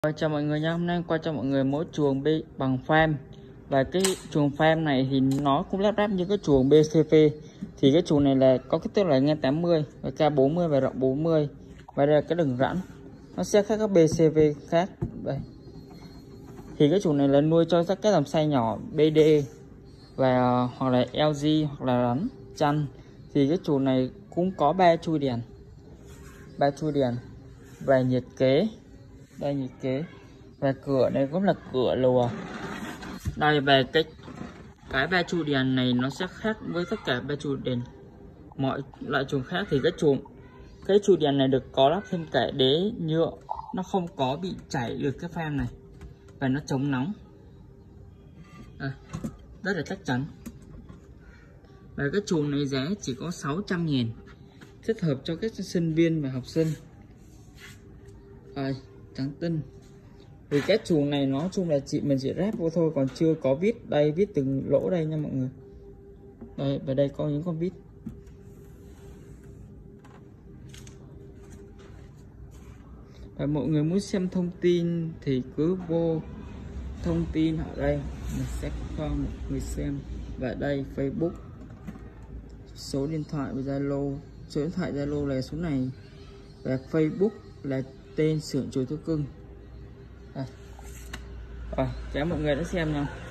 Chào mọi người nha, hôm nay qua cho mọi người mẫu chuồng bằng pham. Và cái chuồng pham này thì nó cũng lắp ráp như cái chuồng BCV. Thì cái chuồng này là có kích thước là ngang 80 và cao 40 và rộng 40. Và đây là cái đường rãnh, nó sẽ khác các BCV khác. Đây. Thì cái chuồng này là nuôi cho các cái dòng size nhỏ BD và hoặc là LG hoặc là rắn chăn. Thì cái chuồng này cũng có 3 chui đèn và nhiệt kế. Đây nhiệt kế và cửa này cũng là cửa lùa. Đây về cái ba chu đèn này nó sẽ khác với tất cả ba chu đèn mọi loại chuồng khác. Thì cái chu đèn này được có lắp thêm cả đế nhựa, nó không có bị chảy được cái pham này và nó chống nóng rất là chắc chắn. Và cái chuồng này giá chỉ có 600.000, thích hợp cho các sinh viên và học sinh. Trắng tinh. Vì cái chuồng này nó chung là mình chỉ ráp vô thôi, còn chưa có vít. Đây vít từng lỗ đây nha mọi người. Đây và đây có những con vít. Và mọi người muốn xem thông tin thì cứ vô thông tin ở đây, mình sẽ cho mọi người xem. Và đây Facebook, số điện thoại và Zalo. Số điện thoại Zalo là số này và Facebook là tên xưởng chuối thú cưng. Chào mọi người đã xem nha.